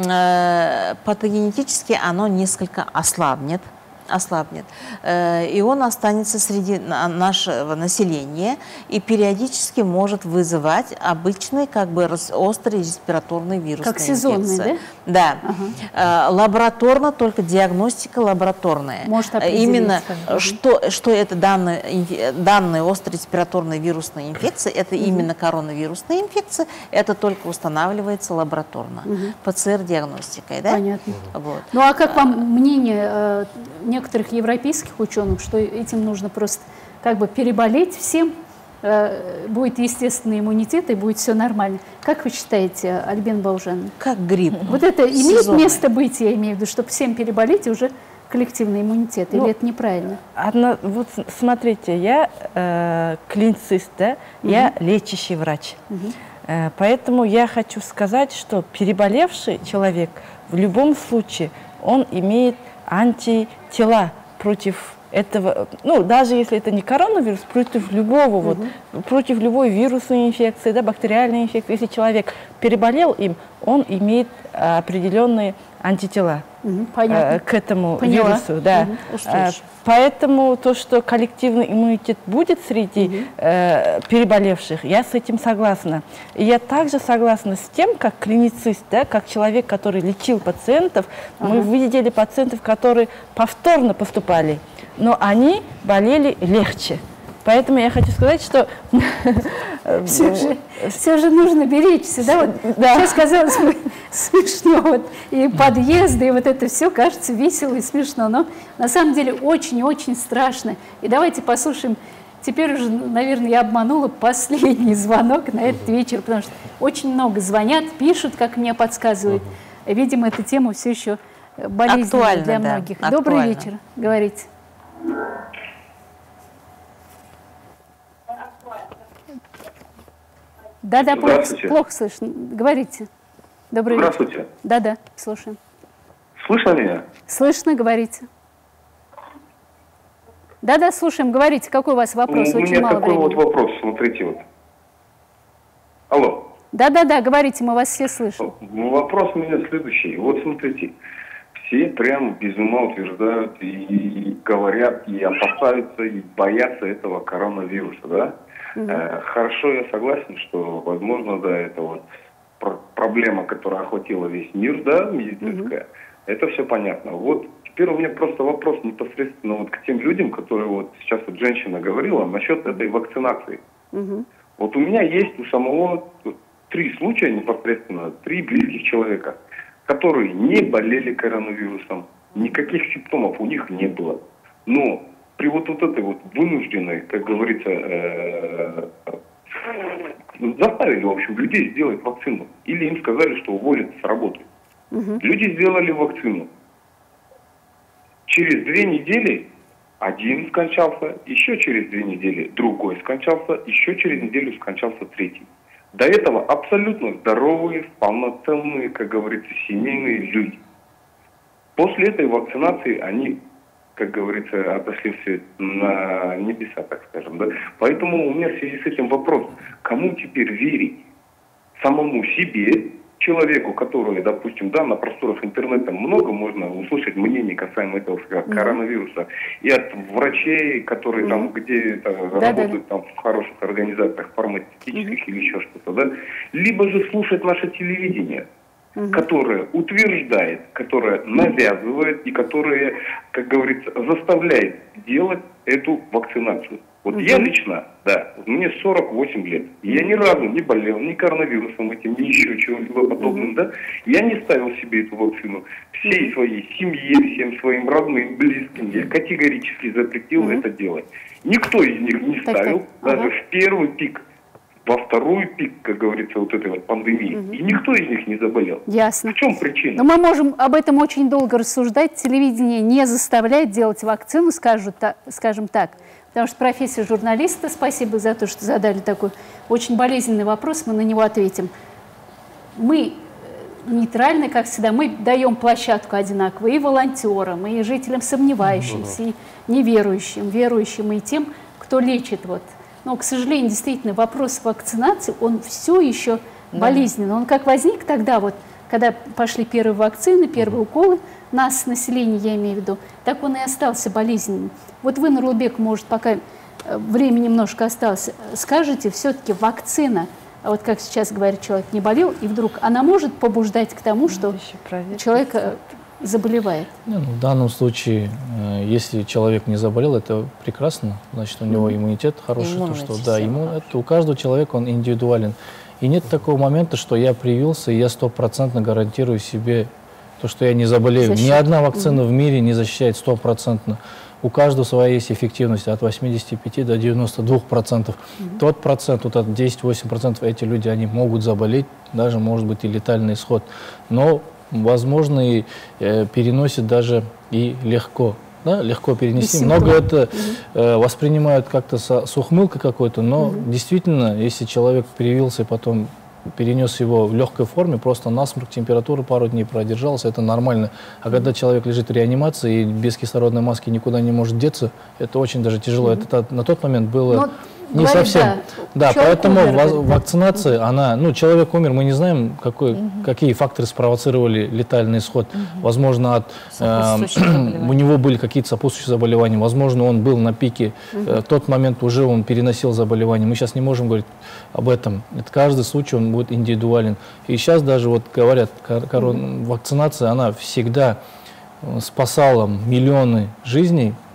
э, патогенетически оно несколько ослабнет. ослабнет, и он останется среди нашего населения и периодически может вызывать обычный, как бы, острый респираторный вирус. Как сезонный, да? Да. Ага. Лабораторно, только диагностика лабораторная. Может Именно, что, что это данная, данная острая респираторная вирусная инфекция, это угу. именно коронавирусная инфекция, это только устанавливается лабораторно, угу. ПЦР-диагностикой. Да? Понятно. Вот. Ну а как вам мнение некоторых европейских ученых, что этим нужно просто как бы переболеть всем, э, будет естественный иммунитет и будет все нормально. Как вы считаете, Альбина Баужановна? Как грипп. Вот это имеет место быть, я имею в виду, чтобы всем переболеть и уже коллективный иммунитет, ну, или это неправильно? Одно, вот смотрите, я э, клиницист, да, угу. я лечащий врач. Угу. Э, поэтому я хочу сказать, что переболевший человек в любом случае, он имеет антитела против этого, ну, даже если это не коронавирус, против любого, угу. вот, против любой вирусной инфекции, да, бактериальной инфекции. Если человек переболел им, он имеет а, определенные антитела угу, а, к этому Поняла. вирусу. Да. Угу. А, поэтому то, что коллективный иммунитет будет среди угу. э, переболевших, я с этим согласна. И я также согласна с тем, как клиницист, да, как человек, который лечил пациентов, ага. мы видели пациентов, которые повторно поступали, но они болели легче. Поэтому я хочу сказать, что... Все же, все же нужно беречься, да? Вот, да. Сейчас казалось бы смешно, вот, и подъезды, и вот это все кажется весело и смешно, но на самом деле очень-очень страшно. И давайте послушаем, теперь уже, наверное, я обманула последний звонок на этот вечер, потому что очень много звонят, пишут, как мне подсказывают. Видимо, эта тема все еще болезненная актуально, для да, многих. актуально. Добрый вечер, говорите. Да-да, плохо, плохо слышно. Говорите. Добрый вечер. Здравствуйте. Да-да, слушаем. Слышно меня? Слышно, говорите. Да-да, слушаем, говорите. Какой у вас вопрос? Ну, Очень мало времени. У меня такой вот вопрос, смотрите вот. Алло. Да-да-да, говорите, мы вас все слышим. Вопрос у меня следующий. Вот смотрите, все прям без ума утверждают и говорят, и опасаются, и боятся этого коронавируса, да? Угу. Э, хорошо, я согласен, что, возможно, да, это вот пр проблема, которая охватила весь мир, да, медицинская. Угу. Это все понятно. Вот теперь у меня просто вопрос непосредственно вот к тем людям, которые вот сейчас вот женщина говорила насчет этой вакцинации. Угу. Вот у меня есть у самого три случая непосредственно, три близких человека, которые не болели коронавирусом, никаких симптомов у них не было. Но при вот, вот этой вот вынужденной, как говорится, э -э заставили, в общем, людей сделать вакцину. Или им сказали, что уволят с работы. Угу. Люди сделали вакцину. Через две недели один скончался, еще через две недели другой скончался, еще через неделю скончался третий. До этого абсолютно здоровые, полноценные, как говорится, семейные люди. После этой вакцинации они, как говорится, отошли все на небеса, так скажем. Да? Поэтому у меня в связи с этим вопрос, кому теперь верить? Самому себе, человеку, который, допустим, да, на просторах интернета много можно услышать мнений касаемо этого mm-hmm. коронавируса. И от врачей, которые mm-hmm. там где-то да, работают да, да. Там, в хороших организациях фармацевтических mm-hmm. или еще что-то, да. Либо же слушать наше телевидение, mm-hmm. которое утверждает, которое навязывает и которое, как говорится, заставляет делать эту вакцинацию. Вот угу. я лично, да, мне сорок восемь лет, я ни разу не болел ни коронавирусом этим, ни еще чего-либо подобным, угу. да, я не ставил себе эту вакцину. Всей угу. своей семье, всем своим родным, близким я категорически запретил угу. это делать. Никто из них не ставил, так, даже ага. в первый пик, во второй пик, как говорится, вот этой вот пандемии, угу. и никто из них не заболел. Ясно. В чем причина? Но мы можем об этом очень долго рассуждать. Телевидение не заставляет делать вакцину, скажут, скажем так. Потому что профессия журналиста, спасибо за то, что задали такой очень болезненный вопрос, мы на него ответим. Мы нейтральны, как всегда, мы даем площадку одинаково и волонтерам, и жителям сомневающимся, и неверующим, верующим, и тем, кто лечит. Вот. Но, к сожалению, действительно, вопрос вакцинации, он все еще болезненный. Он как возник тогда, вот, когда пошли первые вакцины, первые уколы, нас, население, я имею в виду, так он и остался болезненным. Вот вы, Нурлубек, может, пока время немножко осталось, скажите, все-таки вакцина, вот как сейчас говорят, человек не болел, и вдруг она может побуждать к тому, что человек заболевает? Ну, в данном случае, если человек не заболел, это прекрасно, значит, у него mm-hmm. иммунитет хороший, то, что, да, иммун, это у каждого человека он индивидуален. И нет такого момента, что я привился, и я стопроцентно гарантирую себе то, что я не заболею. Защита. Ни одна вакцина mm-hmm. в мире не защищает стопроцентно. У каждого своя есть эффективность от восьмидесяти пяти до девяноста двух процентов. Mm-hmm. Тот процент, вот от десяти-восьми процентов, эти люди, они могут заболеть, даже может быть и летальный исход. Но, возможно, и э, переносят даже и легко. Да, легко перенести. Много это э, воспринимают как-то с, с ухмылкой какой-то, но угу. действительно, если человек привился и потом перенес его в легкой форме, просто насморк, температура пару дней продержался, это нормально. А когда человек лежит в реанимации и без кислородной маски никуда не может деться, это очень даже тяжело. Угу. Это на тот момент было... Но... Не говорит, совсем. Да, да поэтому умер, вакцинация, да. она, ну, человек умер, мы не знаем, какой, угу. какие факторы спровоцировали летальный исход. Угу. Возможно, от, э, у него были какие-то сопутствующие заболевания, возможно, он был на пике, угу. э, в тот момент уже он переносил заболевания. Мы сейчас не можем говорить об этом. Это каждый случай, он будет индивидуален. И сейчас даже вот говорят, корон, угу. вакцинация, она всегда спасала миллионы жизней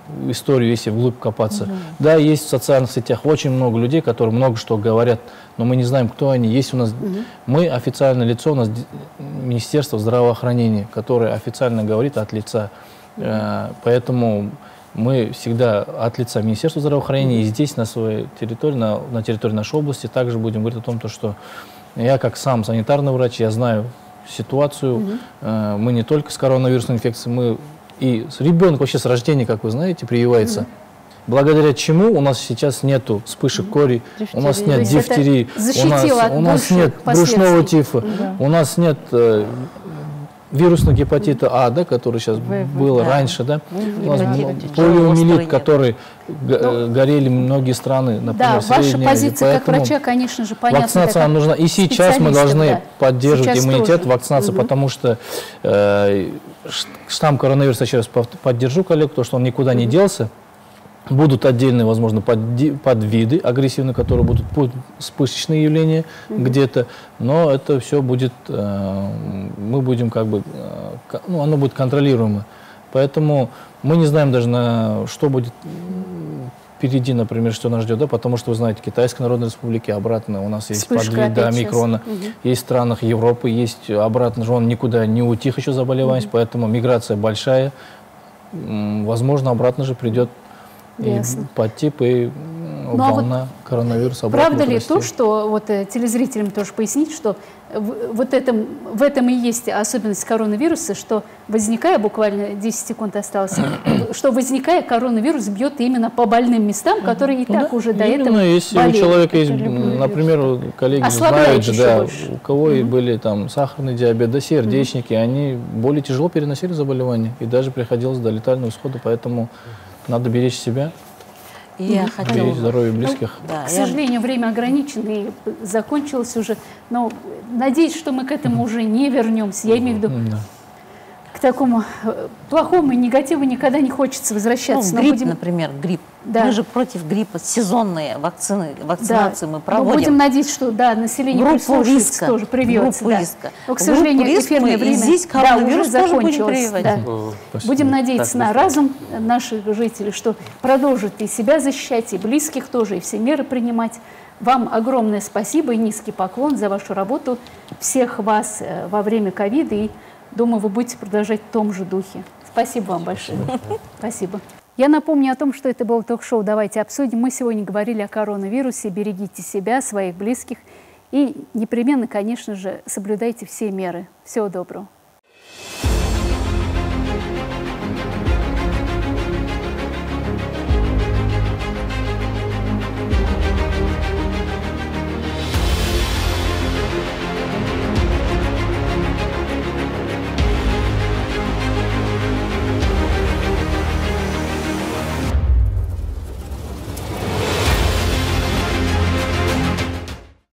историю, если вглубь копаться. Мгм. Да, есть в социальных сетях очень много людей, которые много что говорят, но мы не знаем, кто они. Есть у нас, Мгм. мы официальное лицо, у нас ди- Министерство здравоохранения, которое официально говорит от лица. Э, Поэтому мы всегда от лица Министерства здравоохранения и здесь, на своей территории, на, на территории нашей области, также будем говорить о том, то, что я как сам санитарный врач, я знаю ситуацию. Мгм. Э, Мы не только с коронавирусной инфекцией, мы и с- ребенок вообще с рождения, как вы знаете, прививается. Мгм. Благодаря чему у нас сейчас нету вспышек кори, у нас Дифтерии. нет То есть это дифтерии, у нас, защитило от у нас больших нет брюшного последствий. тифа, Да. у нас нет э, вирусного гепатита А, да, который сейчас было да. раньше, да, у нас Гепатит м- полиомиелит, острый нет. который г- э, горели многие страны, например, Да, ваша Средняя Азия. позиция как Поэтому врача, конечно же, понятна. вакцинация нам как нужна. И сейчас мы специалистов, должны да. поддерживать Сейчас иммунитет, тоже. вакцинацию, Мгм. потому что э, ш- штамм коронавируса, еще раз пов- поддержу коллегу, потому что он никуда не делся. Будут отдельные, возможно, подди- подвиды агрессивные, которые будут, будут вспышечные явления Мгм. где-то, но это все будет, э, мы будем как бы, э, ко- ну, оно будет контролируемо. Поэтому мы не знаем даже, на что будет м, впереди, например, что нас ждет, да, потому что, вы знаете, Китайской Народной Республики обратно у нас есть Вспышка подвид до опять сейчас. омикрона, Мгм. есть в странах Европы, есть обратно же, он никуда не утих еще заболеваемость, поэтому миграция большая, М, возможно, обратно же придет и Ясно. подтип, и м, Ну, а вот волна коронавируса обратно Правда будет ли расти. то, что вот э, телезрителям тоже пояснить, что в, вот этом, в этом и есть особенность коронавируса, что возникая, буквально десять секунд осталось, что возникая, коронавирус бьет именно по больным местам, которые и так уже до этого Именно, если болели. у человека есть, Это м, например, у коллеги Ослабляет знают же, еще да, больше. у кого и были там сахарный диабет, да, сердечники, они более тяжело переносили заболевания, и даже приходилось до летального исхода, поэтому надо беречь себя, И я Мгм. хотела беречь бы- здоровье близких. Да, К я- сожалению, время ограничено и закончилось уже. Но надеюсь, что мы к этому уже не вернемся. Я имею в виду Да. к такому э, плохому и негативу никогда не хочется возвращаться. Ну, Но грипп, будем- например, грипп. Да. Мы же против гриппа, сезонные вакцины, Да, вакцинации мы но проводим. будем надеяться, что да, население Группу прислушается, риска, тоже привьется. группу да. риска. Но, к Группу сожалению, риска эфирное мы и время здесь да, уже коронавирус тоже будем закончилось. прививать. Да. Мгм. Спасибо. Будем надеяться Так, на быстро. разум наших жителей, что продолжат и себя защищать, и близких тоже, и все меры принимать. Вам огромное спасибо и низкий поклон за вашу работу, всех вас э, во время ковида, и думаю, вы будете продолжать в том же духе. Спасибо вам большое. Спасибо. Я напомню о том, что это было ток-шоу «Давайте обсудим». Мы сегодня говорили о коронавирусе. Берегите себя, своих близких и непременно, конечно же, соблюдайте все меры. Всего доброго.